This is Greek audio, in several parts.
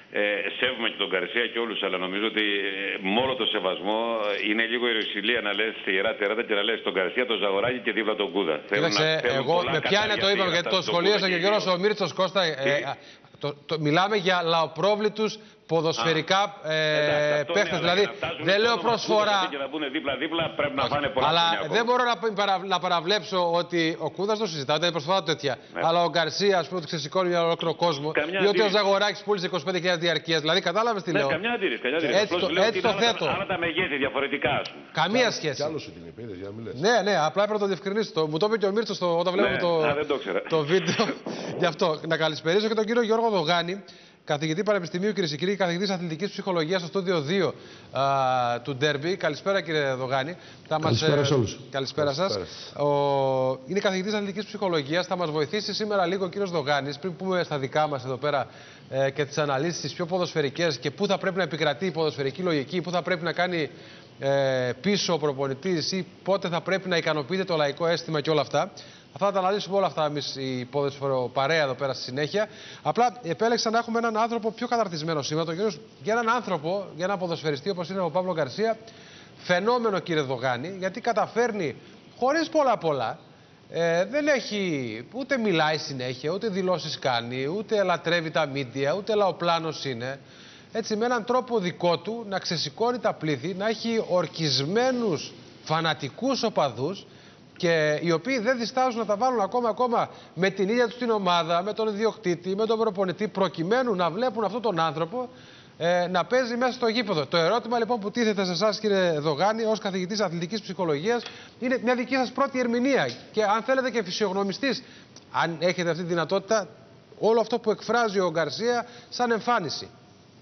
Σέβομαι και τον Γκαρσία και όλους, αλλά νομίζω ότι με όλο το σεβασμό είναι λίγο ιεροσυλία να λες στη Ιερά Τεράτα και να λες τον Γκαρσία, τον Ζαγοράκη και δίπλα τον Κούδα. Κοίταξε, εγώ με πιάνε το είπαμε, γιατί το σχολίασα και ο Γιώργος ο Μίρτσος Κώστα. Μιλάμε για λαοπρόβλητους ποδοσφαιρικά παίχτες. Δηλαδή δεν λέω προσφορά. Αλλά δεν μπορώ να παραβλέψω ότι ο Κούδας το συζητά, όταν είναι προσφορά τέτοια. Αλλά ο Γκαρσία, ας πούμε, ότι ξεσηκώνει για ολόκληρο κόσμο. Ή ότι ο Ζαγοράκης πούλησε 25.000 διαρκείας. Δηλαδή κατάλαβες τι λέω. Καμιά αντίρρηση. Έτσι το θέτω. Άρα τα μεγέθη διαφορετικά. Καμία σχέση. Ναι, απλά έπρεπε να το διευκρινίσω. Μου το είπε και ο Μίρτσος όταν βλέπουμε το βίντεο. Γι' αυτό να καλησπερίσω και τον κύριο Γιώργο Δογάνη, καθηγητή Πανεπιστημίου, κυρίες και κύριοι, καθηγητής αθλητικής ψυχολογίας στο στούντιο 2 του Ντέρμπι. Καλησπέρα, κύριε Δογάνη. Καλησπέρα σε όλους. Καλησπέρα σας. Είναι καθηγητής αθλητικής ψυχολογίας. Θα μας βοηθήσει σήμερα λίγο ο κύριος Δογάνης, πριν πούμε στα δικά μας εδώ πέρα και τις αναλύσεις τις πιο ποδοσφαιρικές και πού θα πρέπει να επικρατεί η ποδοσφαιρική λογική, πού θα πρέπει να κάνει πίσω ο προπονητής ή πότε θα πρέπει να ικανοποιείται το λαϊκό αίσθημα και όλα αυτά. Αυτά θα τα αναλύσουμε όλα αυτά εμείς η ποδοσφαιροπαρέα εδώ πέρα στη συνέχεια. Απλά επέλεξα να έχουμε έναν άνθρωπο πιο καταρτισμένο σήμερα. Για έναν άνθρωπο, για έναν ποδοσφαιριστή όπως είναι ο Παύλο Γκαρσία, φαινόμενο, κύριε Δογάνη, γιατί καταφέρνει χωρίς πολλά. Δεν έχει, ούτε μιλάει συνέχεια, ούτε δηλώσεις κάνει, ούτε λατρεύει τα μίντια, ούτε λαοπλάνος είναι. Έτσι, με έναν τρόπο δικό του να ξεσηκώνει τα πλήθη, να έχει ορκισμένους φανατικούς οπαδούς, και οι οποίοι δεν διστάζουν να τα βάλουν ακόμα με την ίδια τους την ομάδα, με τον ιδιοκτήτη, με τον προπονητή, προκειμένου να βλέπουν αυτόν τον άνθρωπο να παίζει μέσα στο γήπεδο. Το ερώτημα λοιπόν που τίθεται σε εσάς, κύριε Δογάνη, ως καθηγητής αθλητικής ψυχολογίας, είναι μια δική σας πρώτη ερμηνεία. Και αν θέλετε και φυσιογνωμιστής, αν έχετε αυτή τη δυνατότητα, όλο αυτό που εκφράζει ο Γκαρσία σαν εμφάνιση.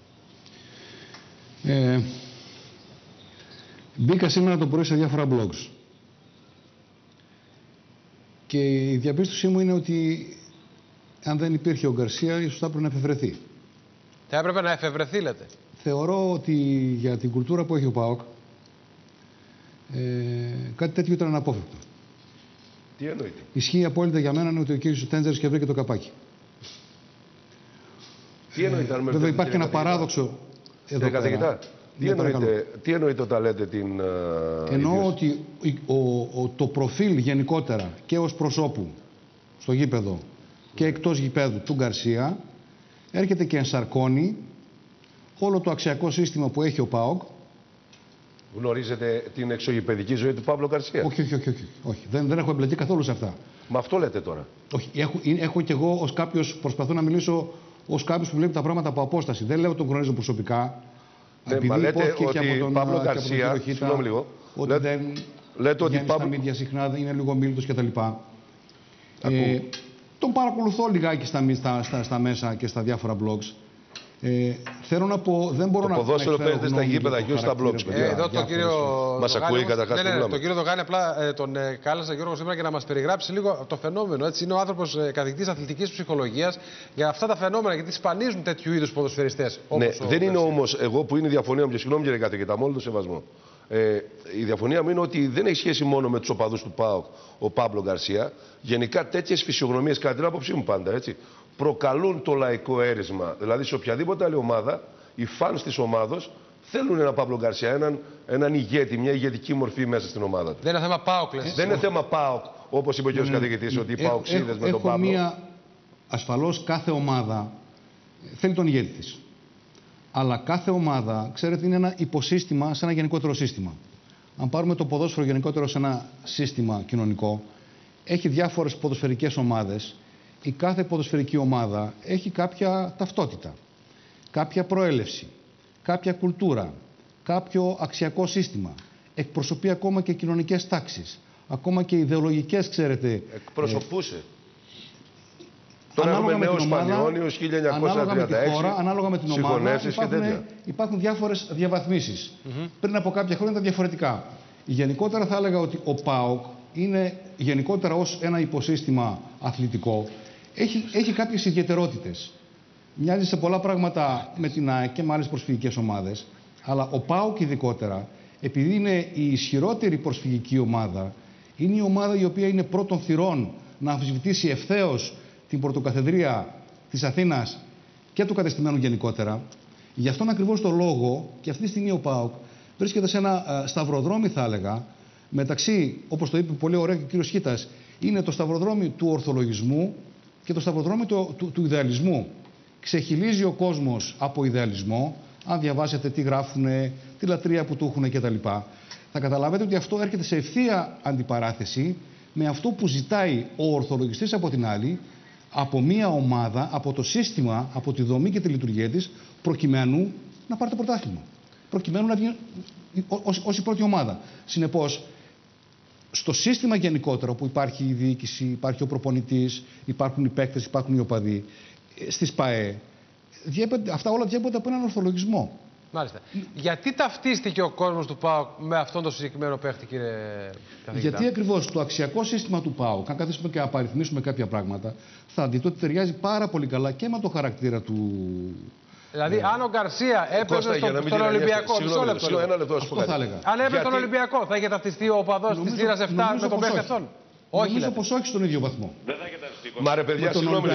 Μπήκα σήμερα το πρωί σε διάφορα blogs. Και η διαπίστωσή μου είναι ότι αν δεν υπήρχε ο Γκαρσία, ίσως θα έπρεπε να εφευρεθεί. Θα έπρεπε να εφευρεθεί, λέτε. Θεωρώ ότι για την κουλτούρα που έχει ο ΠΑΟΚ, κάτι τέτοιο ήταν αναπόφευκτο. Τι εννοείται? Ισχύει απόλυτα για μένα ότι ο κύριος Τέντζερς και βρήκε το καπάκι. Τι εννοείται? Βέβαια υπάρχει και ένα παράδοξο εδώ πέρα. Τι εννοείται όταν λέτε την... Εννοώ ότι το προφίλ γενικότερα και ως προσώπου στο γήπεδο και εκτός γηπέδου του Γκαρσία έρχεται και ενσαρκώνει όλο το αξιακό σύστημα που έχει ο ΠΑΟΚ. Γνωρίζετε την εξωγηπεδική ζωή του Παύλου Γκαρσία? Όχι. Δεν έχω εμπλακεί καθόλου σε αυτά. Μα αυτό λέτε τώρα? Όχι. Έχω κι εγώ ως κάποιος, προσπαθώ να μιλήσω ως κάποιος που βλέπει τα πράγματα από απόσταση. Δεν λέω ότι τον γνωρίζω προσωπικά. Μα λέτε ότι ο Παύλο Γκαρσία, συγγνώμη λίγο, ότι δεν βγαίνει στα μίντια συχνά, είναι λίγο μίλητος κτλ. Τον παρακολουθώ λιγάκι στα μέσα και στα διάφορα blogs. Θέλω να πω, δεν μπορώ να πω. Το ποδόσφαιρο παίζεται στα γήπεδα και στα blogs. Εδώ τον κύριο. Μας ακούει καταρχάς? Τον κύριο Δογάνη, απλά τον κάλεσα, Γιώργο, σήμερα για να μας περιγράψει λίγο το φαινόμενο. Έτσι, είναι ο άνθρωπος καθηγητής αθλητικής ψυχολογίας για αυτά τα φαινόμενα, γιατί σπανίζουν τέτοιου είδους ποδοσφαιριστές. Ναι, δεν είναι όμως εγώ που είναι η διαφωνία μου, και συγγνώμη κύριε καθηγητά, με όλο το σεβασμό. Η διαφωνία μου είναι ότι δεν έχει σχέση μόνο με τους οπαδούς του ΠΑΟΚ ο Παύλο Γκαρσία. Γενικά τέτοιες φυσιογνωμίες, κατά την άποψή μου πάντα, έτσι, προκαλούν το λαϊκό έρισμα. Δηλαδή σε οποιαδήποτε άλλη ομάδα, οι φανς της ομάδος θέλουν έναν Παύλο Γκαρσία, έναν ηγέτη, μια ηγετική μορφή μέσα στην ομάδα του. Δεν είναι θέμα ΠΑΟΚ, λες. Δεν είναι θέμα ΠΑΟΚ, όπως είπε ο κ. καθηγητής, ότι οι ΠΑΟΚσίδες με τον Παύλο. Ασφαλώς κάθε ομάδα θέλει τον ηγέτη της. Αλλά κάθε ομάδα, ξέρετε, είναι ένα υποσύστημα σε ένα γενικότερο σύστημα. Αν πάρουμε το ποδόσφαιρο γενικότερο σε ένα σύστημα κοινωνικό, έχει διάφορες ποδοσφαιρικές ομάδες. Η κάθε ποδοσφαιρική ομάδα έχει κάποια ταυτότητα, κάποια προέλευση, κάποια κουλτούρα, κάποιο αξιακό σύστημα. Εκπροσωπεί ακόμα και κοινωνικές τάξεις, ακόμα και ιδεολογικές, ξέρετε. Εκπροσωπούσε. Τώρα έχουμε νέους Πανιόνιους 1936, ανάλογα με τη χώρα, ανάλογα με την ομάδα, υπάρχουν διάφορες διαβαθμίσεις. Πριν από κάποια χρόνια ήταν διαφορετικά. Γενικότερα θα έλεγα ότι ο ΠΑΟΚ είναι γενικότερα ως ένα υποσύστημα αθλητικό, έχει κάποιες ιδιαιτερότητες. Μοιάζει σε πολλά πράγματα με την ΑΕΚ και με άλλες προσφυγικές ομάδες, αλλά ο ΠΑΟΚ ειδικότερα, επειδή είναι η ισχυρότερη προσφυγική ομάδα, είναι η ομάδα η οποία είναι πρώτων θυρών να αμφισβητήσει ευθέως την πρωτοκαθεδρία της Αθήνας και του κατεστημένου γενικότερα. Γι' αυτόν ακριβώς το λόγο και αυτή τη στιγμή ο ΠΑΟΚ βρίσκεται σε ένα σταυροδρόμι, θα έλεγα, μεταξύ, όπως το είπε πολύ ωραία και ο κύριος Χίτας, είναι το σταυροδρόμι του ορθολογισμού και το σταυροδρόμι του ιδεαλισμού. Ξεχυλίζει ο κόσμος από ιδεαλισμό, αν διαβάσετε τι γράφουνε, τη λατρεία που του έχουν κτλ. Θα καταλάβετε ότι αυτό έρχεται σε ευθεία αντιπαράθεση με αυτό που ζητάει ο ορθολογιστής από την άλλη, από μια ομάδα, από το σύστημα, από τη δομή και τη λειτουργία της, προκειμένου να πάρει το πρωτάθλημα. Προκειμένου να βγει ως η πρώτη ομάδα. Συνεπώς, στο σύστημα γενικότερο, που υπάρχει η διοίκηση, υπάρχει ο προπονητής, υπάρχουν οι παίκτες, υπάρχουν οι οπαδοί, στις ΠΑΕ, αυτά όλα διέπονται από έναν ορθολογισμό. Μάλιστα. Γιατί ταυτίστηκε ο κόσμος του ΠΑΟΚ με αυτόν τον συγκεκριμένο παίχτη, κύριε καθηγητά? Γιατί ακριβώς το αξιακό σύστημα του ΠΑΟΚ, αν καθίσουμε και απαριθμίσουμε κάποια πράγματα, θα δείτε ότι ταιριάζει πάρα πολύ καλά και με το χαρακτήρα του. Δηλαδή, αν ο Γκαρσία έπαιζε στον Ολυμπιακό. Μισό λεπτό. Αν έπαιζε στον Ολυμπιακό, θα είχε ταυτιστεί ο οπαδός της θύρας 7 με τον παίχτη αυτόν? Όχι. Νομίζω πως όχι στον ίδιο βαθμό. Δεν θα είχε ταυτιστεί. Μα ρε παιδιά,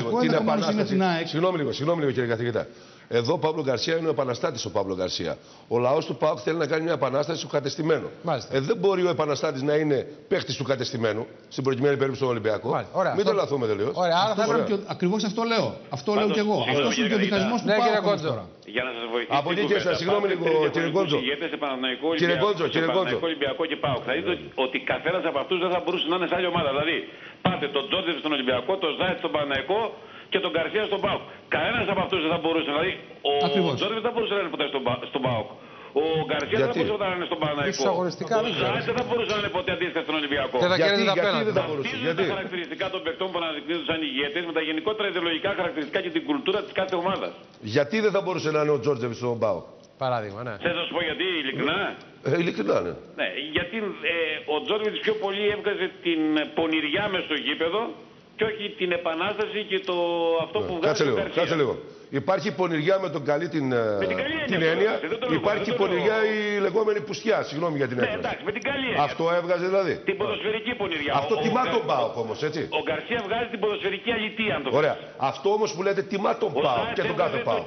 συγγνώμη λίγο κύριε καθηγητά. Εδώ ο Παύλο Γκαρσία είναι ο επαναστάτης ο Παύλο Γκαρσία. Ο λαός του ΠΑΟΚ θέλει να κάνει μια επανάσταση στο κατεστημένο. Δεν μπορεί ο επαναστάτης να είναι παίχτης του κατεστημένου, στην προκειμένη περίπτωση στον Ολυμπιακό. Μην το λαθούμε τελείως. Ακριβώς αυτό λέω. Αυτό λέω κι εγώ. Αυτό είναι και ο δικασμός του ΠΑΟΚ. Για να σας βοηθήσω. Από εκεί και στα συγγνώμη λίγο, κύριε Κόντζο. Κύριε Κόντζο. Ολυμπιακό και ΠΑΟΚ. Θα δείτε ότι καθένας από αυτούς δεν θα μπορούσε να είναι σε άλλη ομάδα. Δηλαδή, πάτε τον Τζόρτζεβιτ στον Ολυμπιακό, τον Ζάιτ στον Παναθηναϊκό και τον Γκαρσία στον ΠΑΟΚ. Κανένας από αυτούς δεν θα μπορούσε. Δηλαδή, ο Τζόρτζεβιτ δεν θα μπορούσε να είναι ποτέ στον ΠΑΟΚ. Ο Γκαρσία δεν θα μπορούσε να είναι στον Παναθηναϊκό. Ο Ζάιτ δεν θα μπορούσε να είναι ποτέ αντίστοιχα στον Ολυμπιακό. Γιατί δεν θα μπορούσε? Τα χαρακτηριστικά των παικτών που αναδεικνύονται σαν ηγέτες με τα γενικότερα ιδεολογικά χαρακτηριστικά και την κουλτούρα της κάθε ομάδας. Γιατί δεν θα μπορούσε να είναι ο Τζόρτζεβιτ στον ΠΑΟΚ? Παράδειγμα, ναι. Θες να σου πω γιατί, ειλικρινά? Ειλικρινά, ναι. Ναι, γιατί ο Τζόρτζεβιτ πιο πολύ έβγαζε την πονηριά μες στο γήπεδο και όχι την επανάσταση και αυτό που βγάζει την Γκαρσία. Κάτσε λίγο. Υπάρχει πονηριά με τον καλή την έννοια. Υπάρχει πονηριά η λεγόμενη πουστιά. Συγγνώμη για την έκφραση. Ναι, εντάξει, με την καλή έννοια. Αυτό έβγαζε δηλαδή. Την ποδοσφαιρική πονηριά. Αυτό τιμά τον ΠΑΟΚ όμως, έτσι. Ο Γκαρσία βγάζει την ποδοσφαιρική αλητία, αν το ωραία. Αυτό όμως που λέτε τιμά τον ΠΑΟΚ και τον κάθε ΠΑΟΚ.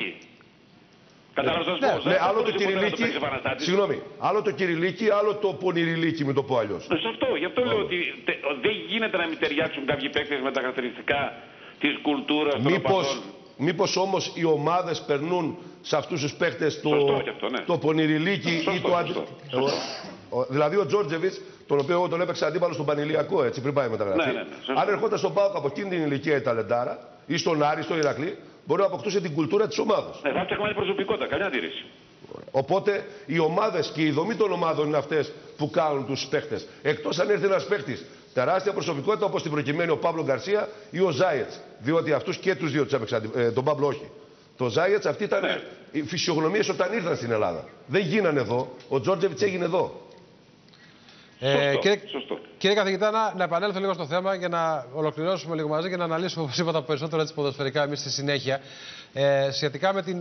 Ναι, άλλο το Κυριλίκι, συγγνώμη, άλλο το Κυριλίκι, άλλο το Πονηριλίκι, με το πω αλλιώς. Σωστό, γι' αυτό λέω ότι δεν γίνεται να μην ταιριάξουν κάποιοι παίκτες με τα χαρακτηριστικά της κουλτούρας των οπαδών. Μήπως όμως οι ομάδες περνούν σε αυτούς τους παίκτες το Πονηριλίκι ή το αντίστοιχο. Δηλαδή ο Τζόρτζεβιτς, τον οποίο εγώ τον έπαιξα αντίπαλο στον Πανηλιακό, έτσι, πριν πάει μεταγραφή. Αν ερχόταν στον ΠΑΟΚ από εκείνη την ηλικία η ταλεντάρα ή στον Άρη, στο Ηρακλή, μπορεί να αποκτούσε την κουλτούρα της ομάδας. Θα φτιάχνει προσωπικότητα, καμιά αντίρρηση. Οπότε οι ομάδες και η δομή των ομάδων είναι αυτές που κάνουν τους παίχτες. Εκτός αν έρθει ένας παίχτης τεράστια προσωπικότητα, όπως την προκειμένη ο Παύλο Γκαρσία ή ο Ζάιετς. Διότι αυτούς και τους δύο τους έπαιξαν. Τον Παύλο όχι. Το Ζάιετς, αυτοί ήταν οι φυσιογνωμίες όταν ήρθαν στην Ελλάδα. Δεν γίνανε εδώ. Ο Τζόρτζεβιτς έγινε εδώ. Κύριε καθηγητά, να επανέλθω λίγο στο θέμα για να ολοκληρώσουμε λίγο μαζί και να αναλύσουμε, όπως είπα, τα περισσότερα της ποδοσφαιρικά εμείς στη συνέχεια. Σχετικά με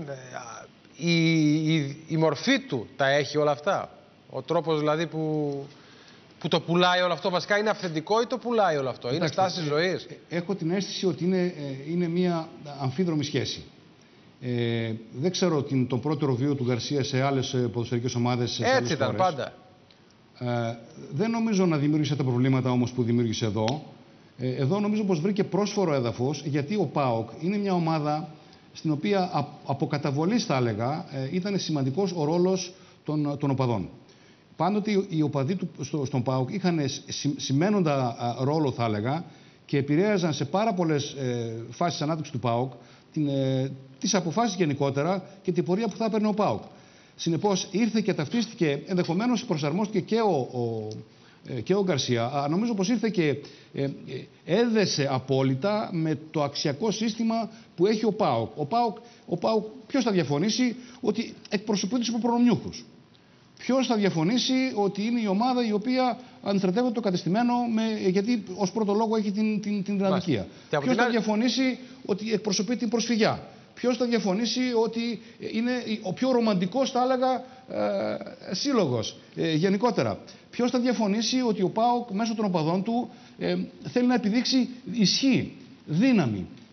η μορφή του τα έχει όλα αυτά. Ο τρόπος δηλαδή που το πουλάει όλο αυτό. Βασικά είναι αυθεντικό ή το πουλάει όλο αυτό? Είναι στάση ζωής? Έχω την αίσθηση ότι είναι μια αμφίδρομη σχέση. Δεν ξέρω τον πρώτερο βίο του Γκαρσία σε άλλες ποδοσφαιρικές ομάδες. Έτσι ήταν πάντα. Δεν νομίζω να δημιούργησε τα προβλήματα όμως που δημιούργησε εδώ. Εδώ νομίζω πως βρήκε πρόσφορο έδαφος, γιατί ο ΠΑΟΚ είναι μια ομάδα στην οποία από καταβολής, θα έλεγα, ήταν σημαντικός ο ρόλος των οπαδών. Πάντοτε οι οπαδοί στον ΠΑΟΚ είχαν σημαίνοντα ρόλο, θα έλεγα, και επηρέαζαν σε πάρα πολλές φάσεις ανάπτυξης του ΠΑΟΚ τις αποφάσεις γενικότερα και την πορεία που θα έπαιρνε ο ΠΑΟΚ. Συνεπώς ήρθε και ταυτίστηκε, ενδεχομένως προσαρμόστηκε και ο Γκαρσία. Νομίζω πως ήρθε και έδεσε απόλυτα με το αξιακό σύστημα που έχει ο ΠΑΟΚ. Ο ΠΑΟΚ ποιος θα διαφωνήσει ότι εκπροσωπεί τους υποπρονομιούχους? Ποιος θα διαφωνήσει ότι είναι η ομάδα η οποία αντιστρατεύεται το κατεστημένο, γιατί ως πρώτο λόγο έχει την αδικία? Ποιος θα διαφωνήσει ότι εκπροσωπεί την προσφυγιά? Ποιος θα διαφωνήσει ότι είναι ο πιο ρομαντικός, θα έλεγα, σύλλογος γενικότερα? Ποιος θα διαφωνήσει ότι ο ΠΑΟΚ μέσω των οπαδών του θέλει να επιδείξει ισχύ, δύναμη?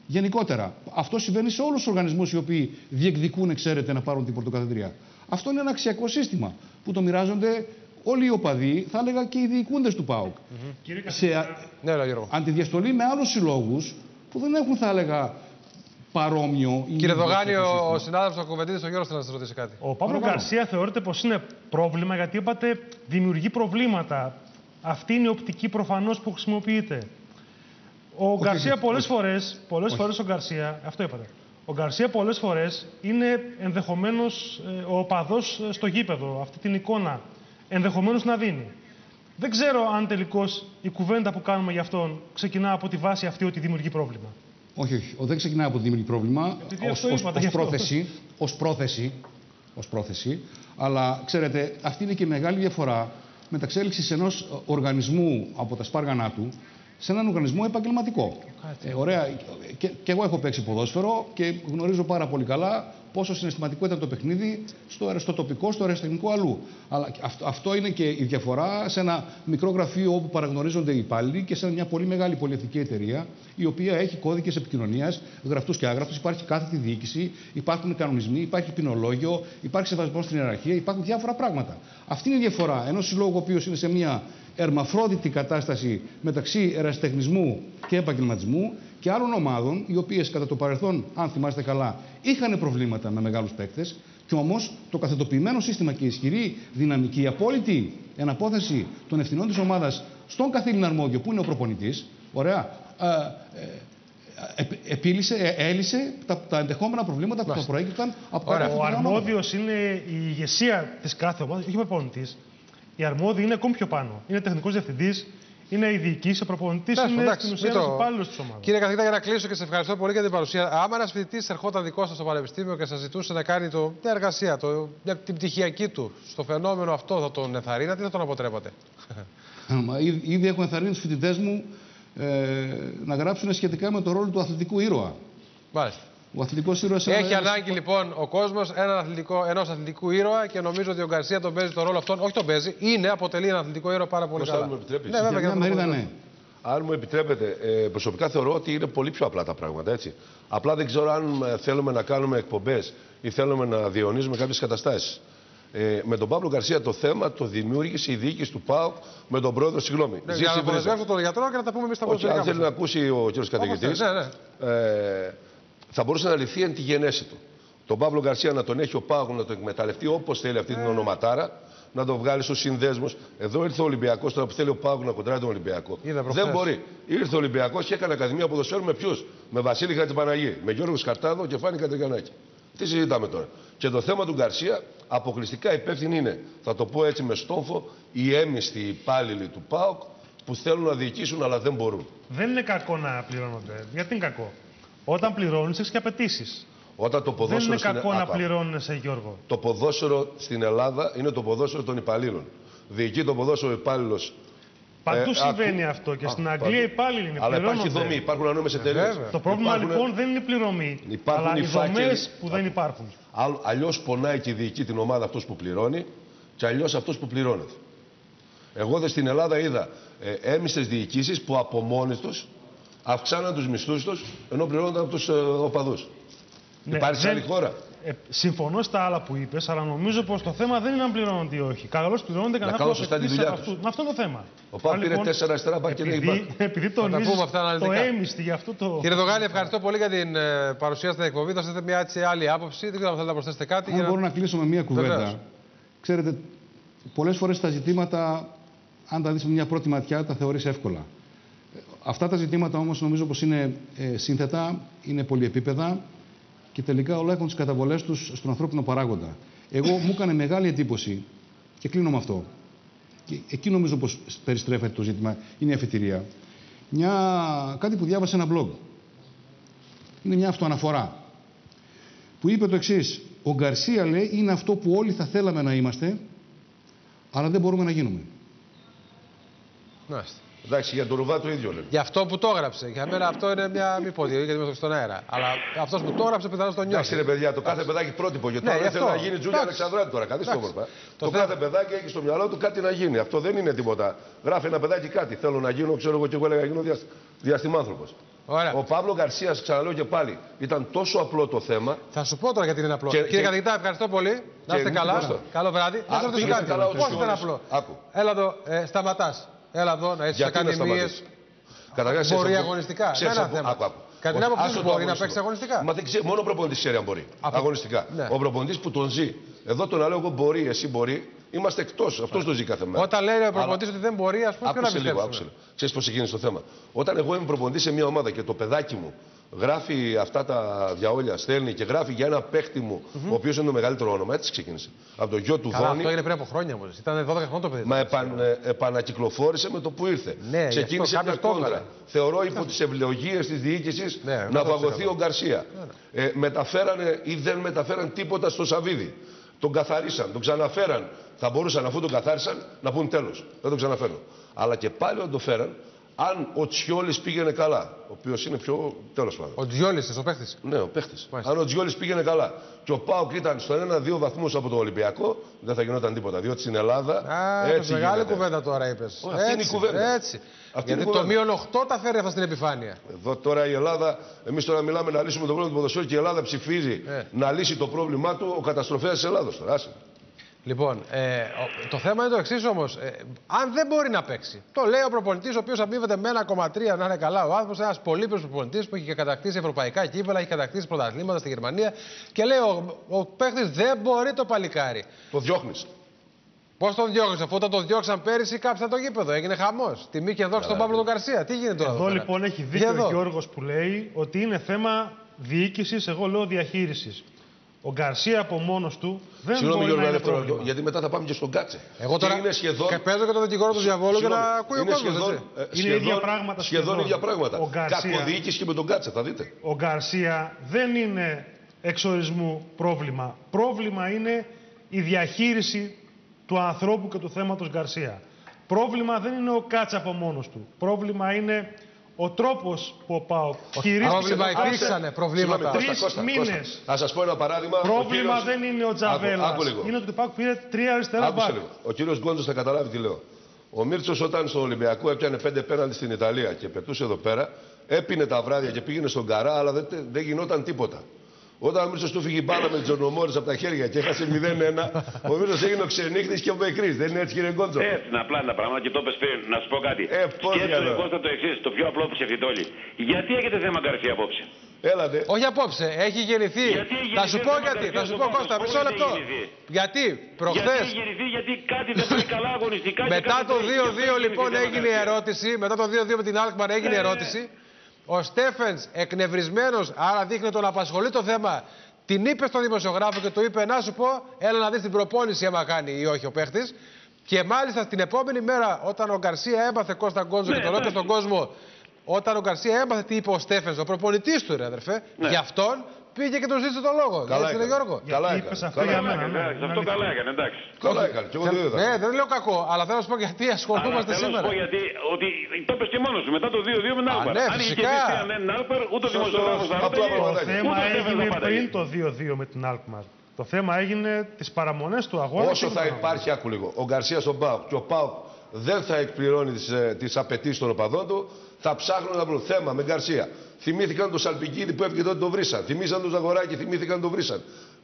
Γενικότερα, αυτό συμβαίνει σε όλους τους οργανισμούς οι οποίοι διεκδικούν, ξέρετε, να πάρουν την πρωτοκαθεδρία. Αυτό είναι ένα αξιακό σύστημα που το μοιράζονται όλοι οι οπαδοί, θα έλεγα και οι διοικούντες του ΠΑΟΚ. Αντιδιαστολή με άλλους συλλόγους που δεν έχουν, θα έλεγα, παρόμοιο. Κύριε Δογάνη, ο συνάδελφος ο Κουβεντίδης, ο Γιώργος, θέλει να σας ρωτήσει κάτι. Ο Παύλο Γκαρσία θεωρείται πως είναι πρόβλημα, γιατί είπατε δημιουργεί προβλήματα. Αυτή είναι η οπτική προφανώς που χρησιμοποιείται. Ο Γκαρσία πολλές φορές ο Γκαρσία, αυτό είπατε. Ο Γκαρσία πολλές φορές είναι ενδεχομένως ο οπαδός στο γήπεδο, αυτή την εικόνα ενδεχομένως να δίνει. Δεν ξέρω αν τελικώς η κουβέντα που κάνουμε για αυτόν ξεκινά από τη βάση αυτή ότι δημιουργεί πρόβλημα. Όχι. Δεν ξεκινάει από τη δημιουργεί πρόβλημα. Ως πρόθεση. Αλλά ξέρετε, αυτή είναι και η μεγάλη διαφορά μεταξύ έλξης ενός οργανισμού από τα σπάργανά του σε έναν οργανισμό επαγγελματικό. Ωραία. Και εγώ έχω παίξει ποδόσφαιρο και γνωρίζω πάρα πολύ καλά πόσο συναισθηματικό ήταν το παιχνίδι στο τοπικό, στο αεραστεχνικό αλλού. Αλλά αυτό είναι και η διαφορά σε ένα μικρό γραφείο όπου παραγνωρίζονται οι υπάλληλοι και σε μια πολύ μεγάλη πολυεθνική εταιρεία η οποία έχει κώδικες επικοινωνίας, γραπτούς και άγραπτους, υπάρχει κάθετη διοίκηση, υπάρχουν κανονισμοί, υπάρχει ποινολόγιο, υπάρχει σεβασμός στην ιεραρχία, υπάρχουν διάφορα πράγματα. Αυτή είναι η διαφορά ενός συλλόγου ο οποίος είναι σε μια ερμαφρόδιτη κατάσταση μεταξύ ερασιτεχνισμού και επαγγελματισμού και άλλων ομάδων, οι οποίες κατά το παρελθόν, αν θυμάστε καλά, είχαν προβλήματα με μεγάλους παίκτες, και όμως το καθετοποιημένο σύστημα και η ισχυρή δυναμική, η απόλυτη εναπόθεση των ευθυνών της ομάδας στον καθήλυνα αρμόδιο, που είναι ο προπονητής, ωραία, έλυσε τα ενδεχόμενα προβλήματα που θα προέκυπταν από κάθε. Ο αρμόδιος είναι η ηγεσία της κάθε ομάδας, όχι ο προπονητής. Οι αρμόδιοι είναι ακόμη πιο πάνω. Είναι τεχνικός διευθυντής, είναι η διοίκηση, ο προπονητής είναι στην ουσία ένας υπάλληλος της ομάδας. Κύριε καθηγητά, για να κλείσω και σε ευχαριστώ πολύ για την παρουσία. Άμα ένας φοιτητής ερχόταν δικό σας στο πανεπιστήμιο και σας ζητούσε να κάνει μια εργασία, την πτυχιακή του στο φαινόμενο αυτό, θα τον ενθαρρύνατε ή θα τον αποτρέπατε? Ήδη έχω ενθαρρύνει τους φοιτητές μου να γράψουν σχετικά με το ρόλο του αθλητικού ήρωα. Μάλιστα. Ο αθλητικός ήρωας έχει ανάγκη λοιπόν ο κόσμος ενός αθλητικού ήρωα και νομίζω ότι ο Γκαρσία τον παίζει το ρόλο αυτόν. Όχι τον παίζει, αποτελεί ένα αθλητικό ήρωα πάρα πολύ καλά. Αν μου επιτρέπετε. Αν μου επιτρέπετε, προσωπικά θεωρώ ότι είναι πολύ πιο απλά τα πράγματα. Έτσι. Απλά δεν ξέρω αν θέλουμε να κάνουμε εκπομπές ή θέλουμε να διαιωνίζουμε κάποιες καταστάσεις. Με τον Παύλο Γκαρσία το θέμα το δημιούργησε η διοίκηση του ΠΑΟΚ με τον πρόεδρο. Συγγνώμη. Για να αποδεσμεύσω τον γιατρό και να τα πούμε εμείς τα ποδοσφαιρικά. Αν θέλει να ακούσει ο κ. καθηγητής. Θα μπορούσε να λυθεί εν τη γενέση του. Τον Παύλο Γκαρσία να τον έχει ο ΠΑΟΚ να τον εκμεταλλευτεί όπως θέλει αυτή την ονοματάρα, να τον βγάλει στους συνδέσμους. Εδώ ήρθε ο Ολυμπιακός, τώρα που θέλει ο ΠΑΟΚ να κοντράει τον Ολυμπιακό. Δεν μπορεί. Ήρθε ο Ολυμπιακός και έκανε Ακαδημία Ποδοσφαίρου με ποιους? Με Βασίλη Χατζηπαναγή, με Γιώργο Σκαρτάδο και Φάνη Κατρικανάκη. Τι συζητάμε τώρα? Και το θέμα του Γκαρσία αποκλειστικά υπεύθυνοι είναι, θα το πω έτσι με στόμφο, οι έμιστοι υπάλληλοι του ΠΑΟΚ που θέλουν να διοικήσουν αλλά δεν μπορούν. Δεν είναι κακό να πληρώνονται. Γιατί είναι κακό? Όταν πληρώνεις, έχεις και απαιτήσεις. Δεν είναι κακό να πληρώνεσαι, Γιώργο. Το ποδόσφαιρο στην Ελλάδα είναι το ποδόσφαιρο των υπαλλήλων. Διοικεί το ποδόσφαιρο υπάλληλος. Παντού συμβαίνει αυτό και στην Αγγλία οι υπάλληλοι είναι. Αλλά υπάρχει δομή, υπάρχουν ανώνυμες εταιρείες. Το πρόβλημα λοιπόν δεν είναι η πληρωμή, αλλά οι δομές που δεν υπάρχουν. Αλλιώς πονάει και διοικεί την ομάδα αυτός που πληρώνει και αλλιώς αυτός που πληρώνεται. Εγώ στην Ελλάδα είδα έμιστες διοικήσεις που από μόνες τους αυξάναν τους μισθούς τους ενώ πληρώνονταν από τους οπαδούς. Ναι, υπάρχει σε άλλη χώρα? Συμφωνώ στα άλλα που είπες, αλλά νομίζω πως το θέμα δεν είναι αν πληρώνονται ή όχι. Καλώς πληρώνονται κανένα που απαιτήσει από αυτούς. Με αυτό είναι το θέμα. Ο ΠΑΟΚ πήρε 4 αριστερά μπακ και λέει μπακ. Επειδή τονίζεις το έμιστη για αυτό το... Κύριε Δογάνη, ευχαριστώ πολύ για την παρουσία στην εκπομπή. Δώσετε μια έτσι άλλη άποψη. Δεν ξέρω αν θέλετε να προσθέσετε κάτι. Αν μπορώ να κλείσω με μια κουβέντα. Ξέρετε, πολλές φορές τα ζητήματα, αν τα δεις με μια πρώτη ματιά, τα θεωρείς εύκολα. Αυτά τα ζητήματα όμως νομίζω πως είναι σύνθετα, είναι πολυεπίπεδα και τελικά όλα έχουν τις καταβολές τους στον ανθρώπινο παράγοντα. Εγώ μου έκανε μεγάλη εντύπωση και κλείνω με αυτό. Και εκεί νομίζω πως περιστρέφεται το ζήτημα, είναι η αφετηρία. Κάτι που διάβασε ένα blog. Είναι μια αυτοαναφορά. Που είπε το εξής: ο Γκαρσία, λέει, είναι αυτό που όλοι θα θέλαμε να είμαστε, αλλά δεν μπορούμε να γίνουμε. Μάλιστα. Εντάξει, για τον Ρουβά το ίδιο λέει. Για αυτό που το έγραψε. Για μένα αυτό είναι μια μη πόδια, γιατί είμαστε στον αέρα. Αλλά αυτός που το έγραψε πιθανώς το νιώθει. Εντάξει, ρε παιδιά, το κάθε παιδάκι πρότυπο. Γιατί τώρα δεν θέλει να γίνει Τζούλια Αλεξανδράτου τώρα. Καθίστε όμορφα. Το κάθε παιδάκι έχει στο μυαλό του κάτι να γίνει. Αυτό δεν είναι τίποτα. Γράφει ένα παιδάκι κάτι. Θέλω να γίνω, ξέρω εγώ και εγώ έλεγα γίνω διαστημάνθρωπος. Ωραία. Ο Παύλο Γκαρσία, ξαναλέω και πάλι, ήταν τόσο απλό το θέμα. Θα σου πω τώρα γιατί είναι απλό. Κύριε καθηγητά, ευχαριστώ πολύ. Να είστε καλά. Καλό βράδυ. Να σα ρωτήσω κάτι. Πώς ήταν απλό. Έλα εδώ, σταματάς. Έλα εδώ να είσαι ακαδημίες. Μπορεί αγωνιστικά. Ένα θέμα. Κατά την άποψή σου μπορεί να παίξει αγωνιστικά. Μα δεν ξέρει, μόνο ο προπονητής ξέρει αν μπορεί. Αγωνιστικά. Ο προπονητής που τον ζει. Εδώ τον λέω εγώ μπορεί, εσύ μπορεί. Είμαστε εκτός. Αυτός το ζει κάθε μέρα. Όταν λέει ο προπονητής ότι δεν μπορεί, ας πούμε, ποιο να πιστέψουμε. Ξέρεις πώς ξεκίνησε το θέμα. Όταν εγώ είμαι προπονητής σε μια ομάδα και το παιδάκι μου γράφει αυτά τα διαόλια, στέλνει και γράφει για ένα παίχτη μου, ο οποίος είναι το μεγαλύτερο όνομα, έτσι ξεκίνησε. Από το γιο του Δόνη. Αυτό έγινε πριν από χρόνια όμως. Ήταν 12 χρόνια το παιδί. Μα επανακυκλοφόρησε με το που ήρθε. Ναι, ξεκίνησε μια κόντρα. Θεωρώ υπό τις ευλογίες της διοίκησης να παγωθεί ο Γκαρσία. Μεταφέρανε ή δεν μεταφέραν τίποτα στο Σαββίδι. Τον καθαρίσαν, τον ξαναφέραν. Θα μπορούσαν, αφού τον καθάρισαν, να πούν τέλος. Δεν τον ξαναφέρνω. Αλλά και πάλι όταν το φέραν, αν ο Τσιόλης πήγαινε καλά, ο οποίος είναι πιο τέλος πάντων. Ο Τσιόλης, ο παίχτης. Ναι, ο παίχτης. Αν ο Τσιόλης πήγαινε καλά και ο ΠΑΟΚ ήταν στο 1-2 βαθμούς από το Ολυμπιακό, δεν θα γινόταν τίποτα. Διότι στην Ελλάδα. Έτσι μεγάλη κουβέντα τώρα είπες. Αυτή είναι η κουβέντα. Έτσι. Γιατί το μείον 8 τα φέρει αυτά στην επιφάνεια. Εδώ τώρα η Ελλάδα, εμείς τώρα μιλάμε να λύσουμε το πρόβλημα του ποδοσφαίρου και η Ελλάδα ψηφίζει να λύσει το πρόβλημά του ο καταστροφέας της Ελλάδος. Λοιπόν, το θέμα είναι το εξής όμως. Αν δεν μπορεί να παίξει, το λέει ο προπονητής, ο οποίος αμείβεται με 1,3 να είναι καλά ο άνθρωπος, ένας πολύπλος προπονητής που έχει κατακτήσει ευρωπαϊκά κύπελα, έχει κατακτήσει πρωταθλήματα στη Γερμανία και λέει ο παίχτης δεν μπορεί το παλικάρι. Το διώχνεις. Πώς τον διώχνεις, αφού όταν τον διώξαν πέρυσι κάψαν το γήπεδο, έγινε χαμός. Τιμή και δόξη στον Παύλο τον Γκαρσία. Τι γίνεται τώρα. Εδώ λοιπόν έχει δίκιο ο Γιώργος που λέει ότι είναι θέμα διοίκησης, εγώ λέω διαχείρισης. Ο Γκαρσία από μόνος του δεν μπορεί να είναι πρόβλημα. Γιατί μετά θα πάμε και στον Κάτσε. Εγώ τώρα και παίζω και τον δικηγόρο του διαβόλου για να ακούει ο κόσμος. Είναι ίδια πράγματα. Σχεδόν ίδια πράγματα. Κακοδιοίκηση και με τον Κάτσε, θα δείτε. Ο Γκαρσία δεν είναι εξορισμού πρόβλημα. Πρόβλημα είναι η διαχείριση του ανθρώπου και του θέματος Γκαρσία. Πρόβλημα δεν είναι ο Κάτσε από μόνος του. Πρόβλημα είναι ο τρόπος που ο ΠΑΟΚ χειρίστηκε. Πρόβλημα υπήρξανε, προβλήματα. 3 μήνες. Θα σας πω ένα παράδειγμα. Πρόβλημα δεν είναι ο Τζαβέλας. Είναι ότι ο ΠΑΟΚ πήρε 3 αριστερά μπακ. Ο κύριος Γκόντζος θα καταλάβει τι λέω. Ο Μίρτσος όταν στο Ολυμπιακό έπιανε 5 πέναλτι στην Ιταλία και πετούσε εδώ πέρα, έπινε τα βράδια και πήγαινε στον Καρά, αλλά δεν γινόταν τίποτα. Όταν ο Μίρτσος του φύγει μπάλα με Τζονομόρης από τα χέρια και έχασε 0-1, ο Μίρτσος έγινε ο ξενύχτης και ο Μπεκρής. Δεν είναι έτσι, κύριε Γκόντζο. Έτσι είναι απλά τα πράγματα και το είπες πριν. Να σου πω κάτι. Σκέψου Κώστα το εξής, το πιο απλό που σκεφτείτε όλοι. Γιατί έχετε θέμα Γκαρσία απόψε. Έλατε. Όχι απόψε, έχει γεννηθεί. Θα σου πω γιατί. Θα σου πω Κώστα, μισό λεπτό. Γιατί προχθές. Γιατί έχει γεννηθεί, γιατί κάτι δεν πάει καλά αγωνιστικά. Μετά το 2-2 λοιπόν έγινε η ερώτηση. Μετά το 2-2 με την Alkmaar έγινε η ερώτηση. Ο Στέφενς εκνευρισμένος, άρα δείχνει τον απασχολεί το θέμα, την είπε στον δημοσιογράφο και του είπε να σου πω, έλα να δεις την προπόνηση άμα κάνει ή όχι ο παίχτης. Και μάλιστα την επόμενη μέρα, όταν ο Γκαρσία έμαθε Κώστα Γκόντζο και τον είπε στον κόσμο, όταν ο Γκαρσία έμαθε τι είπε ο Στέφενς, ο προπονητής του, ρε αδερφέ, γι' αυτόν πήγε και του ζήτησε τον λόγο. Καλά έκανε, Γιώργο. Καλά είπες αυτό για μένα. Αυτό καλά έκανε, εντάξει. Καλά έκανε. Ναι, δεν λέω κακό, αλλά θέλω να σου πω γιατί ασχολούμαστε σήμερα. Θέλω να σου πω γιατί ότι το είπες και μόνος σου μετά το 2-2 με την Alkmaar. Ναι, αν είχε φυσικά. και την Alkmaar, ούτε ο δημοσιογράφος θα ρωτάει. Το θέμα έγινε πριν το 2-2 με την Alkmaar. Το θέμα έγινε τις παραμονές του αγώνα. Όσο θα υπάρχει, άκου λίγο, ο Γκαρσία στον ΠΑΟΚ και ο ΠΑΟΚ δεν θα εκπληρώνει τις απαιτήσεις των οπαδών του, θα ψάχνουν να βρουν θέμα με Γκαρσία. Θυμήθηκαν τον Σαλπικίδη που έφυγε τότε το βρήσαν. Θυμήσαν τον Ζαγοράκη, θυμήθηκαν τον βρήσαν.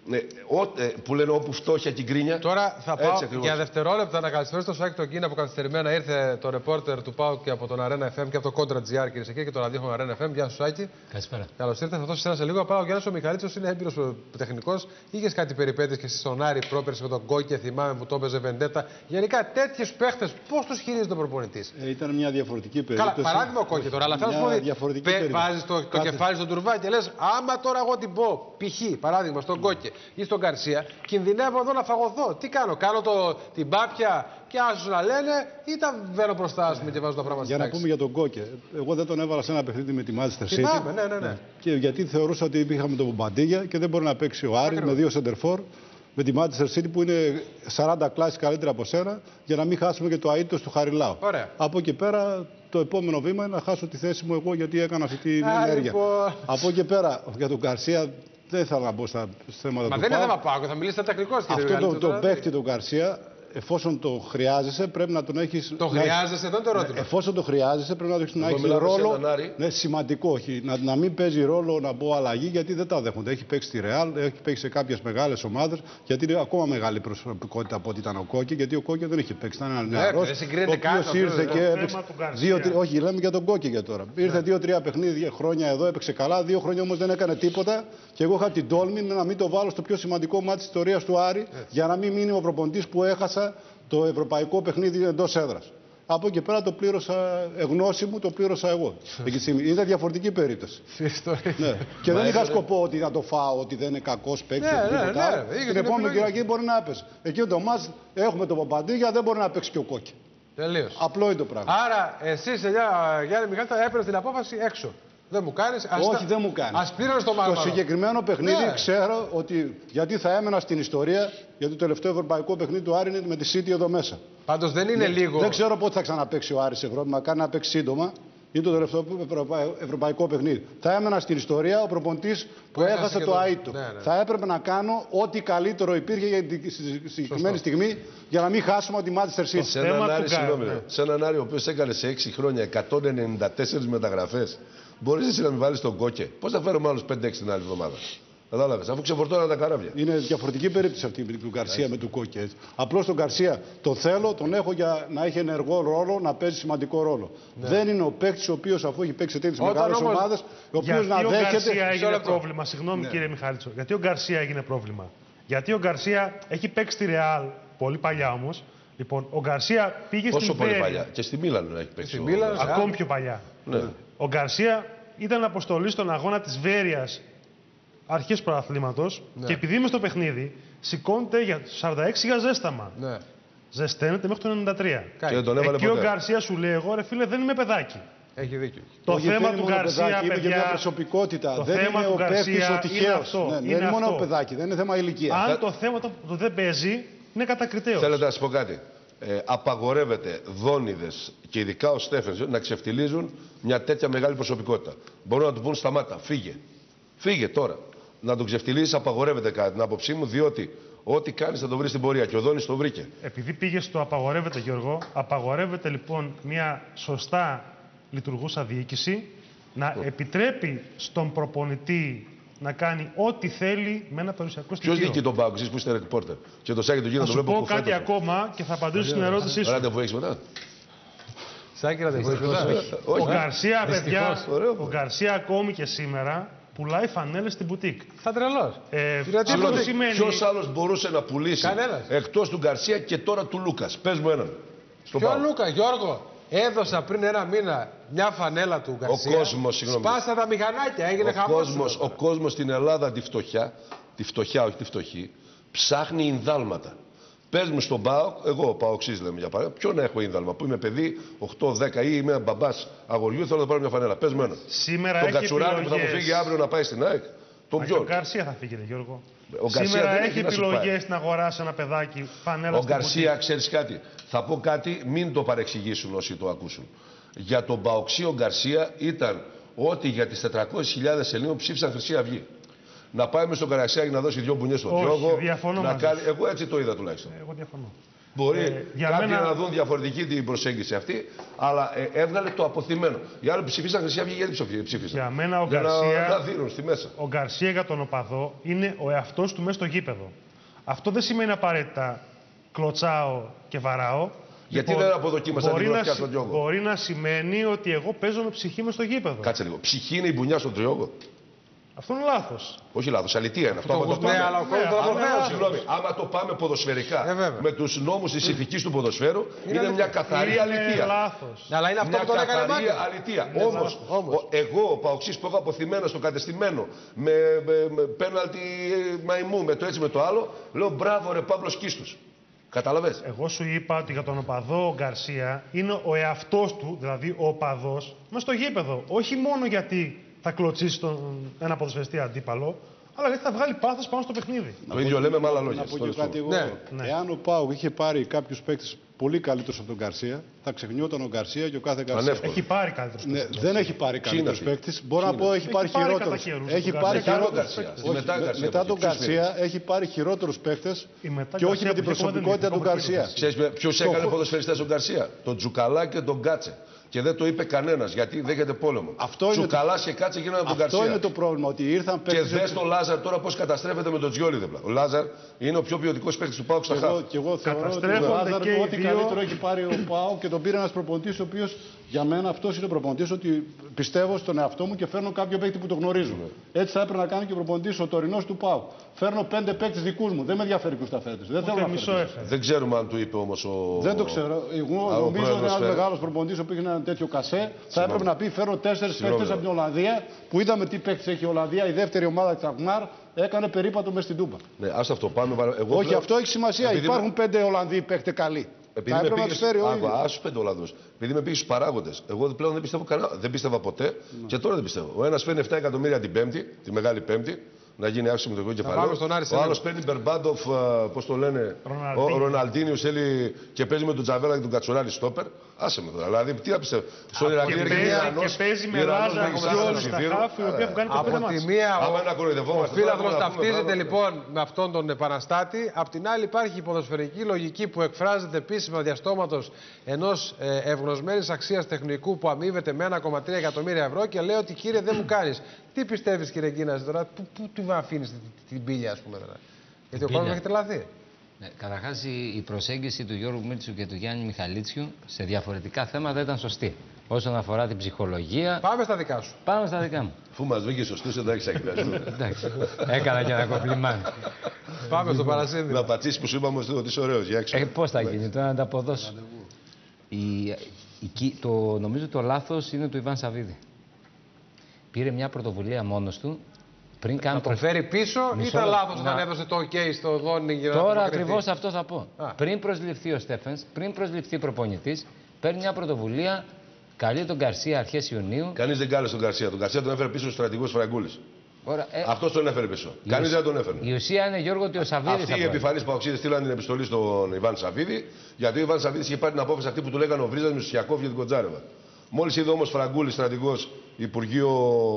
Που λένε όπου φτώχεια και γκρίνια. Τώρα θα πάω για δευτερόλεπτα να καλησπέρισω τον Σάκη τον Κίνα που καθυστερημένα ήρθε το ρεπόρτερ του ΠΑΟΚ και από τον Arena FM και από το Contra.gr κυρίες και το ραδιόφωνο Arena FM. Γεια σου Σάκη. Καλησπέρα. Καλώς ήρθατε. Θα δώσω εσένα σε λίγο. Πάω ο Γιάννης ο Μιχαλίτσος, είναι έμπειρος τεχνικός. Είχες κάτι περιπέτειες και στη Σονάρη πρόπερση με τον Κόκκε, θυμάμαι που το έπαιζε Βεντέτα. Γενικά τέτοιους παίχτες πώς τους χειρίζεται ο προπονητής. Ήταν μια διαφορετική περίπτωση. Καλά, παράδειγμα ο Κόκκε τώρα, αλλά θέλω να σου πω ότι βάζεις το κεφάλι στον τουρβά και λες άμα τώρα εγώ την πω π.χ. παράδειγμα στον Κόκκε ή στον Γκαρσία. Κινδυνεύω εδώ να φαγωθώ. Τι κάνω, κάνω την πάπια και άσους να λένε ή τα βαίνω μπροστά και βάζω τα πράγματα για να πούμε για τον Κόκκε. Εγώ δεν τον έβαλα σε ένα παιχνίδι με τη Manchester City. Θυμάμαι, ναι. Και γιατί θεωρούσα ότι είχαμε τον Μπαντίγια και δεν μπορεί να παίξει ο Άρης με 2 σεντερφόρ με τη Manchester City που είναι 40 κλάσεις καλύτερα από σένα για να μην χάσουμε και το αίτητος του Χαριλάου. Ωραία. Από εκεί πέρα το επόμενο βήμα είναι να χάσω τη θέση μου εγώ γιατί έκανα αυτή την ενέργεια. Από εκεί πέρα για τον Γκαρσία. Δεν ήθελα να μπω στα θέματα του. Μα δεν είναι θέμα πάω, θα μιλήσετε τεχνικός κύριε. Αυτό το παίχτη του Γκαρσία εφόσον το χρειάζεσαι, πρέπει να τον έχεις. Το χρειάζεσαι, εδώ είναι το ερώτημα. Εφόσον το χρειάζεσαι, πρέπει να έχεις ρόλο. Ναι, σημαντικό, όχι. Να μην παίζει ρόλο να πω αλλαγή, γιατί δεν τα δέχονται. Έχει παίξει στη Ρεάλ, έχει παίξει σε κάποιες μεγάλες ομάδες, γιατί είναι ακόμα μεγάλη προσωπικότητα από ό,τι ήταν ο Κόκκι, γιατί ο Κόκκι δεν είχε παίξει. Ήταν ένα νεαρός, δεν συγκρίνεται καν. Ήρθε και έπαιξε. Όχι, λέμε για τον Κόκκι για τώρα. Ήρθε 2-3 παιχνίδια χρόνια εδώ, έπαιξε καλά. 2 χρόνια όμως δεν έκανε τίποτα. Και εγώ είχα την τόλμη να μην το βάλω στο πιο σημαντικό μάτι της ιστορίας του Άρη, για να μην μείνει ο προπονητής που έχασα το ευρωπαϊκό παιχνίδι εντός έδρας. Από εκεί πέρα το πλήρωσα, γνώση μου, το πλήρωσα εγώ. Είναι διαφορετική περίπτωση. Ναι. Και δεν είχα σκοπό ότι να το φάω, ότι δεν είναι κακός παίκτης. Την επόμενη Κυριακή μπορεί να έπαιζε. Εκεί το μάτς έχουμε τον Παπαντίγια, δεν μπορεί να παίξει και ο Κόκκι. Τελείως. Απλό είναι το πράγμα. Άρα, εσείς, Γιάννη Μιχάλη, θα έπαιρνες την απόφαση έξω. Δεν μου κάνεις. Όχι, δεν μου κάνεις. Ας πλήρωνες το μάρμαρο. Το συγκεκριμένο παιχνίδι ξέρω ότι. Γιατί θα έμενα στην ιστορία, γιατί το τελευταίο ευρωπαϊκό παιχνίδι του Άρη είναι με τη City εδώ μέσα. Πάντως δεν είναι λίγο. Δεν ξέρω πότε θα ξαναπαίξει ο Άρης Ευρώπη, μακάρι να παίξει σύντομα. Είναι το τελευταίο ευρωπαϊκό παιχνίδι. Θα έμενα στην ιστορία ο προπονητής που έχασε το ΑΕΤ. Θα έπρεπε να κάνω ό,τι καλύτερο υπήρχε για τη συγκεκριμένη στιγμή για να μην χάσουμε τη Manchester City. Σε έναν Άρη ο οποίος έκανε σε 6 χρόνια 194 μεταγραφές, μπορείς εσύ να μην βάλεις τον Κόκκι. Πώς θα φέρουμε άλλους 5-6 την άλλη εβδομάδα. Κατάλαβες, αφού ξεφορτώναν τα καράβια. Είναι διαφορετική περίπτωση αυτή του Γκαρσία με του Κόκκι. Απλώς τον Γκαρσία το θέλω, τον έχω για να έχει ενεργό ρόλο, να παίζει σημαντικό ρόλο. Δεν είναι ο παίκτης ο οποίος, αφού έχει παίξει τέτοιες μεγάλες ομάδες, ο οποίος να δέχεται. Γιατί ο Γκαρσία έγινε πρόβλημα, συγγνώμη κύριε Μιχάλητσο. Γιατί ο Γκαρσία έγινε πρόβλημα. Γιατί ο Γκαρσία έχει παίξει στη Ρεάλ, πολύ παλιά όμως. Λοιπόν, ο Γκαρσία πήγε στην Πόσο πολύ παλιά. Και στη Μίλαν έχει παίξει. Ακόμη πιο παλιά. Ο Γκαρσία ήταν αποστολή στον αγώνα της Βέρειας αρχές προαθλήματος και επειδή είμαι στο παιχνίδι, σηκώνεται για 46 για ζέσταμα. Ζεσταίνεται μέχρι το 93. Και ο Γκαρσία σου λέει: εγώ ρε φίλε, δεν είμαι παιδάκι. Έχει δίκιο. Το θέμα του Γκαρσία, είναι και μια προσωπικότητα. Δεν είναι ο παίκτης ο τυχαίος. Δεν είναι μόνο ο παιδάκι, δεν είναι θέμα ηλικία. Αν το θέμα του δεν παίζει, είναι κατακριτέος. Θέλετε να σας πω κάτι. Απαγορεύεται δόνιδες και ειδικά ο Στέφενσον να ξεφτιλίζουν μια τέτοια μεγάλη προσωπικότητα. Μπορούν να του πούν σταμάτα, φύγε. Φύγε τώρα. Να τον ξεφτιλίζεις απαγορεύεται κατά την άποψή μου, διότι ό,τι κάνεις θα το βρεις στην πορεία. Και ο Δόνης το βρήκε. Επειδή πήγε στο απαγορεύεται, Γιώργο, απαγορεύεται λοιπόν μια σωστά λειτουργούσα διοίκηση να επιτρέπει στον προπονητή να κάνει ό,τι θέλει με ένα περιουσιακό στοιχείο. Ποιος διοικεί τον πάγκο, εσείς που είστε ρεπόρτερ? Και το Σάκη του γίνεται το βλέπω. Θα σου πω κάτι ακόμα και θα απαντήσω στην ερώτησή σου. Ραντεβού έχεις μετά? Σάκη, ραντεβού έχεις μετά? Ο Γκαρσία, παιδιά, ο Γκαρσία ακόμη και σήμερα πουλάει φανέλες στην μπουτίκ. Θα τρελός. Ποιος άλλος μπορούσε να πουλήσει εκτός του Γκαρσία και τώρα του Λούκας? Πες μου έναν. Ποιο Λούκα, Γιώργο? Έδωσα πριν ένα μήνα μια φανέλα του Γκαρσία. Ο κόσμος, συγγνώμη. Σπάσα τα μηχανάκια, έγινε χαμός. Ο κόσμος στην Ελλάδα τη φτωχιά, όχι τη φτωχή, ψάχνει ινδάλματα. Πες μου στον ΠΑΟΚ, εγώ ο ΠΑΟΚΣής λέμε για παράδειγμα, ποιο να έχω ίνδαλμα, που είμαι παιδί 8-10 ή είμαι μπαμπάς αγοριού, θέλω να πάρω μια φανέλα. Πες μου ένα. Σήμερα τον έχει Κατσουράνη που θα μου φύγει αύριο να πάει στην ΑΕΚ. Τον ποιον? Ο Γκαρσία θα φύγει, Γιώργο. Σήμερα έχει επιλογές να αγοράσει ένα παιδάκι φανέλα. Ο Γκαρσία, ξέρεις κάτι, θα πω κάτι, μην το παρεξηγήσουν όσοι το ακούσουν. Για τον ΠΑΟΚΣί ο Γκαρσία ήταν ό,τι για τις 400.000 Ελλήνων ψήφισαν Χρυσή Αυγή. Να πάει με στον Καρασιάκη να δώσει 2 μπουνιές στον Διώγο. Εγώ έτσι το είδα τουλάχιστον. Εγώ διαφωνώ. Μπορεί κάποιοι να δουν διαφορετική την προσέγγιση αυτή, αλλά έβγαλε το αποθυμένο. Οι άλλοι που ψηφίσαν Χρυσή Αυγή γιατί ψήφισαν? Για μένα ο ο Γκαρσία για τον οπαδό είναι ο εαυτός του μέσα στο γήπεδο. Αυτό δεν σημαίνει απαραίτητα κλωτσάω και βαράω. Γιατί λοιπόν, δεν αποδοκίμασαν την γροθιά στον Διώγο? Μπορεί να σημαίνει ότι εγώ παίζω με ψυχή μες στο γήπεδο. Κάτσε λίγο. Ψυχή είναι η μπουνιά στον Διώγο? Αυτό είναι λάθος. Όχι λάθος, αλητία είναι. Συγγνώμη, άμα το πάμε ποδοσφαιρικά με τους νόμους της ηθικής του ποδοσφαίρου, είναι μια καθαρή αλητία. Αλλά είναι αυτό που τον έκανε μάγκη. Αλητία. Όμως, εγώ ο Παοξής που έχω αποθυμένο στο κατεστημένο με πέναλτι μαϊμού, με το έτσι με το άλλο, λέω μπράβο ρε Παύλος Κίστους. Καταλαβες. Εγώ σου είπα ότι για τον οπαδό ο Γκαρσία είναι ο εαυτός του, δηλαδή ο οπαδός, μες στο γήπεδο. Όχι μόνο γιατί θα κλωτσίσει ένα ποδοσφαιριστή αντίπαλο, αλλά γιατί θα βγάλει πάθος πάνω στο παιχνίδι. Το ίδιο λέμε με άλλα λόγια. Να πω και κάτι εγώ. Εάν ο ΠΑΟΚ είχε πάρει κάποιους παίκτες πολύ καλύτερος από τον Γκαρσία, θα ξεχνιόταν ο Γκαρσία και ο κάθε Γκαρσία. Έχει πάρει καλύτερος. Ναι, δεν έχει πάρει καλύτερος παίκτης. Μπορώ να πω έχει πάρει χειρότερους. Έχει πάρει χειρότερους. Μετά τον Γκαρσία έχει πάρει χειρότερους παίκτες και όχι με την προσωπικότητα του Γκαρσία. Ξέρεις ποιος έκανε ποδοσφαιριστές τον Γκαρσία? Τον Τζουκαλά και τον Κάτσε. Και δεν το είπε κανένας γιατί δέχεται πόλεμο. Τσουκαλάς και Κάτσε γίνανε από τον Γκαρσία. Αυτό είναι το πρόβλημα, ότι ήρθαν παίκτες. Και δες τον Λάζαρ τώρα πώς καταστρέφεται με τον Τζιόλι δίπλα. Ο Λάζαρ είναι ο πιο ποιοτικός παίκτης του ΠΑΟΚ στα χάφη. Και εγώ θεωρώ ότι ο Λάζαρ ό,τι καλύτερο έχει πάρει ο ΠΑΟΚ και τον πήρε ένας προπονητής ο οποίος για μένα αυτός είναι ο προπονητής, ότι πιστεύω στον εαυτό μου και φέρνω κάποιο παίκτη που το γνωρίζουμε. Έτσι θα έπρεπε να κάνει και ο προπονητής ο τωρινός του ΠΑΟΚ. Φέρνω 5 παίκτες δικούς μου. Δεν με ενδιαφέρει ποιους τα φέρνεις. Δεν θέλω να φέρνω. Δεν ξέρουμε αν του είπε όμως ο. Δεν το ξέρω. Εγώ νομίζω ότι ένας μεγάλος προπονητής που είχε ένα τέτοιο κασέ θα έπρεπε να πει: φέρνω 4 παίκτες από την Ολλανδία που είδαμε τι παίκτες έχει η Ολλανδία. Η δεύτερη ομάδα της Αγμάρ έκανε περίπατο μες στην Τούμπα. Ναι, ας αυτό πάμε. Όχι, αυτό έχει σημασία. Υπάρχουν 5 Ολλανδοί παίκτες καλοί. Επειδή με πήγες, άσου 5 Ολλανδούς. Επειδή με πήγες στους παράγοντες, εγώ πλέον δεν πιστεύω κανένα. Δεν πίστευα ποτέ και τώρα δεν πιστεύω. Ο ένας φέρνει 7 εκατομμύρια την Πέμπτη, τη Μεγάλη Πέμπτη, να γίνει άξιο με το κεφαλαίο. Ο άλλος παίρνει Μπερμπάντοφ, πώς το λένε, ο Ροναλντίνιος θέλει και παίζει με τον Τζαβέλα και τον Κατσουράλη στόπερ. Άσε με τώρα. Δηλαδή, τι να πιστεύω. Στον Ηρακλή και παίζει με Λάζαρ και στα χάφη, οι οποίοι έχουν κάνει το πέρα μας. Από τη μία, ο φίλαθλος ταυτίζεται λοιπόν με αυτόν τον επαναστάτη. Απ' την άλλη, υπάρχει η ποδοσφαιρική λογική που εκφράζεται επίσημα διαστόματος ενός ευγνωσμένης αξίας τεχνικού που αμείβεται με 1,3 εκατομμύρια ευρώ και λέει ότι κύριε δεν μου κάνεις. Τι πιστεύεις, κύριε Γκίνας, τώρα, πού του αφήνεις την πύλια, ας πούμε, τώρα? Γιατί ο κόσμος έχει τρελαθεί. Καταρχάς, η προσέγγιση του Γιώργου Μίτσου και του Γιάννη Μιχαλίτσιου σε διαφορετικά θέματα ήταν σωστή. Όσον αφορά την ψυχολογία. Πάμε στα δικά σου. Πάμε στα δικά μου. Αφού μας βγήκε σωστός, δεν τα έχεις ακυβιαστεί. Εντάξει. Έκανα και ένα κομπλιμάν. Πάμε στο Παρασύνδη. Να πατήσεις που σου είπαμε ότι είσαι ωραίος. Πώς θα γίνει, τώρα να τα αποδώσω. Νομίζω το λάθος είναι του Ιβάν Σαββίδη. Πήρε μια πρωτοβουλία μόνος του. Να το φέρει πίσω ή ήταν λάθος όταν έδωσε το OK στο Δόνι για να τώρα ακριβώς αυτό θα πω. Πριν προσληφθεί ο Στέφενς, πριν προσληφθεί προπονητής, παίρνει μια πρωτοβουλία, καλεί τον Γκαρσία αρχές Ιουνίου. Κανείς δεν κάλεσε τον Γκαρσία. Τον Γκαρσία τον έφερε πίσω ο στρατηγός Φραγκούλης. Αυτός τον έφερε πίσω. Κανείς δεν τον έφερε. Η ουσία είναι, Γιώργο, ότι ο Σαββίδης. Αυτοί οι επιφανείς παοξίδες στείλαν την επιστολή στον Ιβάν Σαββίδη, γιατί ο Ιβάν Σαββίδης είχε πάρει την απόφαση αυτή που του λέγανε ο Βρίζας με τον Σιακόφ για την Κοντζάρεβα. Μόλις είδε όμως Φραγκούλης, στρατηγός, Υπουργείο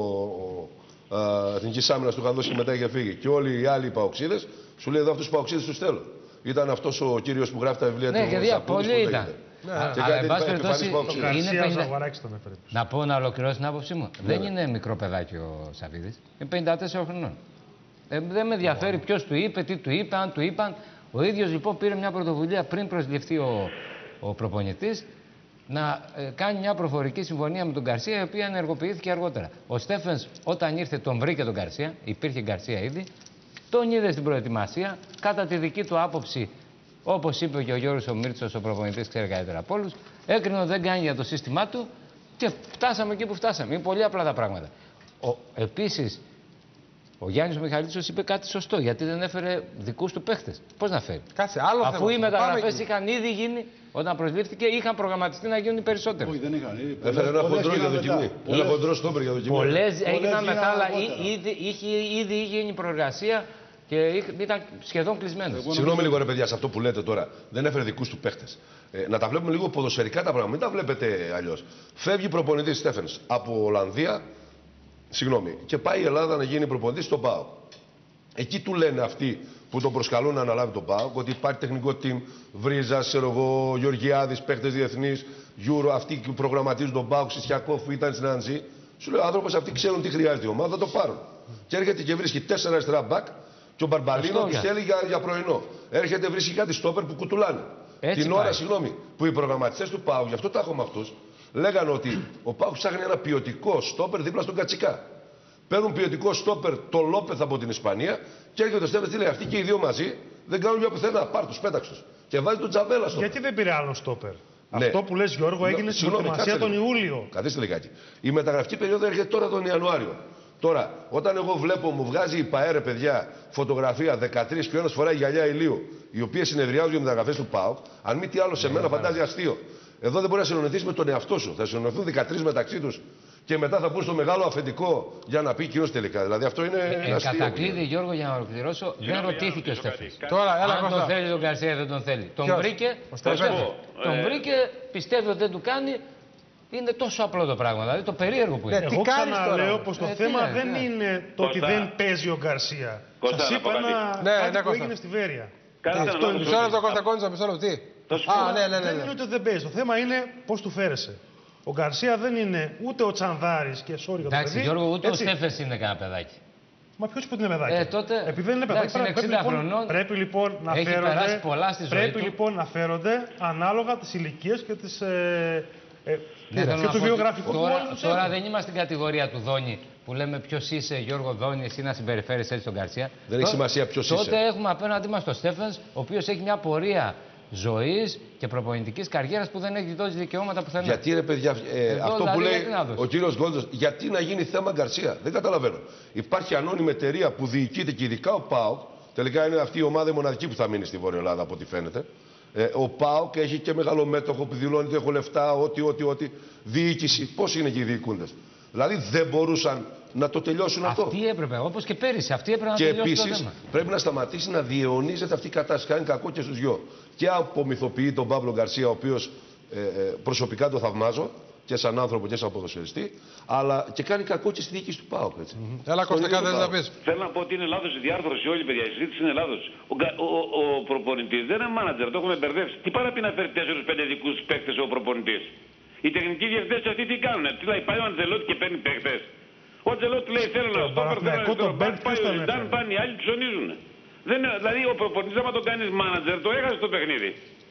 Εθνικής Άμυνας του είχαν δώσει μετά είχε φύγει. Και όλοι οι άλλοι παοξίδες, σου λέει εδώ αυτούς τους παοξίδες τους θέλω. Ήταν αυτός ο κύριος που γράφει τα βιβλία του. Ναι, γιατί πολλοί ήταν. Αλλά εν πάση περιπτώσει να πω να ολοκληρώσω την άποψή μου. Δεν είναι μικρό παιδάκι ο Σαββίδης. Είναι 54 χρονών. Δεν με ενδιαφέρει ποιος του είπε, τι του είπε, αν του είπαν. Ο ίδιος λοιπόν πήρε μια πρωτοβουλία πριν προσληφθεί ο προπονητής να κάνει μια προφορική συμφωνία με τον Γκαρσία, η οποία ενεργοποιήθηκε αργότερα. Ο Στέφενς όταν ήρθε τον βρήκε τον Γκαρσία, υπήρχε Γκαρσία ήδη, τον είδε στην προετοιμασία, κατά τη δική του άποψη, όπως είπε και ο Γιώργος ο Μίρτσος, ο προπονητής, ξέρει καλύτερα από όλους, έκρινε ότι δεν κάνει για το σύστημά του και φτάσαμε εκεί που φτάσαμε. Είναι πολύ απλά τα πράγματα. Επίσης, ο Γιάννης ο Μιχαλίτσος είπε κάτι σωστό, γιατί δεν έφερε δικούς του παίχτες. Πώς να φέρει? Κάτσε, άλλο αφού θέμα. Οι μεταγραφές είχαν ήδη γίνει, όταν προσλήφθηκε, είχαν προγραμματιστεί να γίνουν οι περισσότεροι. Όχι, δεν είχαν. Έφερε ένα χοντρό για δοκιμή. Ένα χοντρό στόπερ για δοκιμή. Πολλές έγιναν μετά, αλλά ήδη είχε γίνει προεργασία και ήταν σχεδόν κλεισμένες. Συγγνώμη λίγο, ρε παιδιά, σε αυτό που λέτε τώρα. Δεν έφερε δικούς του παίχτες. Να τα βλέπουμε λίγο ποδοσφαιρικά τα πράγματα. Μην τα βλέπετε αλλιώς. Φεύγει προπονητής Στέφενς από Ολλανδία. Συγγνώμη, και πάει η Ελλάδα να γίνει προπονητής στον ΠΑΟΚ. Εκεί του λένε αυτοί που τον προσκαλούν να αναλάβει τον ΠΑΟΚ ότι υπάρχει τεχνικό team, Βρίζας, ξέρω εγώ, Γεωργιάδης, παίχτες διεθνείς, Euro, αυτοί που προγραμματίζουν τον ΠΑΟΚ, Σισιακόφ που ήταν στην Αντζή. Σου λέει ο άνθρωπος αυτοί ξέρουν τι χρειάζεται η ομάδα, θα το πάρουν. Και έρχεται και βρίσκει 4 αριστερά μπακ και ο Μπαρμπαλίνο του στέλνει για πρωινό. Έρχεται, βρίσκει κάτι στόπερ που κουτουλάνε. Έτσι την ώρα, συγγνώμη, που οι προγραμματιστές του ΠΑΟΚ, γι' αυτό τα έχω με αυτούς, λέγανε ότι ο ΠΑΟΚ ψάχνει ένα ποιοτικό στόπερ δίπλα στον Κατσικά. Παίρνουν ποιοτικό στόπερ το Λόπεθ από την Ισπανία και έρχεται ο Στέφενς, τι λέει, αυτοί και οι δύο μαζί δεν κάνουν για πουθενά. Πάρ' τους, πέταξ' τους. Και βάζει τον Τζαβέλα στο. Γιατί δεν πήρε άλλο στόπερ? Ναι. Αυτό που λες, Γιώργο, έγινε στην προετοιμασία τον Ιούλιο. Καθίστε λιγάκι. Η μεταγραφική περίοδο έρχεται τώρα τον Ιανουάριο. Τώρα, όταν εγώ βλέπω, μου βγάζει η ΠΑΕΡΕ, παιδιά, φωτογραφία 13 και ο ένας φοράει γυαλιά ηλίου, οι οποίες συνεδριάζουν για μεταγραφές του ΠΑΟΚ, αν μη τι άλλο σε μένα φαντάζει αστείο. Εδώ δεν μπορεί να συνονιθείς με τον εαυτό σου. Θα συνονιθούν 13 μεταξύ τους και μετά θα μπουν στο μεγάλο αφεντικό για να πει εκείνος τελικά. Δηλαδή αυτό είναι αστείο. Κατακλείδη, Γιώργο, για να ολοκληρώσω, δεν ρωτήθηκε ο Στέφανς. Τώρα, αν τον θέλει τον Γκαρσία ή δεν τον θέλει. Τον βρήκε, πιστεύει ότι δεν του κάνει. Είναι τόσο απλό το πράγμα, δηλαδή το περίεργο που είναι. Εγώ ξαναλέω πως το θέμα δεν είναι το ότι δεν παίζει ο Γκαρσία. Σας είπα κάτι που έγινε στη Βέρεια. Μισό λεπτό, Κώστα Κόντζα, μισό λεπτό. Δεν είναι ότι δεν παίζει. Το θέμα είναι πώς του φέρεσαι. Ο Γκαρσία δεν είναι ούτε ο Τσανδάρης και sorry για το παιδί. Εντάξει, Γιώργο, ούτε ο Στέφανς είναι κανένα παιδάκι. Μα ποιος είπε ότι είναι παιδάκι. Τότε, επειδή δεν είναι παιδάκι, πρέπει λοιπόν να φέρονται. Πρέπει λοιπόν να φέρονται ανάλογα τις ηλικίες και τις. Και του βιογραφικού. Τώρα δεν είμαστε στην κατηγορία του Δόνη που λέμε ποιος είσαι, Γιώργο Δόνη, εσύ να συμπεριφέρεσαι έτσι στον Γκαρσία. Δεν έχει σημασία ποιος είσαι. Τότε έχουμε απέναντί μας τον Στέφανς, ο οποίος έχει μια πορεία ζωής και προπονητικής καριέρας που δεν έχει δώσει δικαιώματα πουθενά. Γιατί ρε παιδιά, αυτό δηλαδή, που λέει ο κύριος Γκόλτος, γιατί να γίνει θέμα Γκαρσία. Δεν καταλαβαίνω. Υπάρχει ανώνυμη εταιρεία που διοικείται και ειδικά ο ΠΑΟΚ. Τελικά είναι αυτή η ομάδα η μοναδική που θα μείνει στη Βόρεια Ελλάδα από ό,τι φαίνεται. Ο ΠΑΟΚ έχει και μεγάλο μέτοχο που δηλώνει ότι έχω λεφτά, ό,τι. Διοίκηση. Πώς είναι και οι διοικούντες. Δηλαδή δεν μπορούσαν να το τελειώσουν αυτό. Αυτοί έπρεπε, όπως και πέρυσι, αυτοί έπρεπε να τελειώσουν. Και επίσης πρέπει να σταματήσει να διαιωνίζεται αυτή η κατάσταση. Κάνει κακό και στους δυο. Και απομυθοποιεί τον Παύλο Γκαρσία, ο οποίος προσωπικά το θαυμάζω και σαν άνθρωπο και σαν ποδοσφαιριστή, αλλά και κάνει κακό και στη διοίκηση του ΠΑΟΚ. Έλα, Κώστα, κάτι να πεις. Θέλω να πω ότι είναι λάθος η διάρθρωση όλη, παιδιά. Η συζήτηση είναι λάθος. Ο προπονητής δεν είναι μάνατζερ, το έχουμε μπερδεύσει. Τι πάει να πει να φέρει 4-5 δικούς παίκτες ο προπονητής. Οι τεχνικοί διευθυντές αυτοί τι κάνουν. Τι λέει, πάει ο Αντζελότη και παίρνει παίκτες. Ο Αντζελότη λέει θέλω να στόπερ, θέλω να πάει ο Ιντάν, πάνε οι άλλοι ψωνίζουν. Δηλαδή ο προπονητής άμα τον κάνεις μάνατζερ το έχασε το παιχνίδι.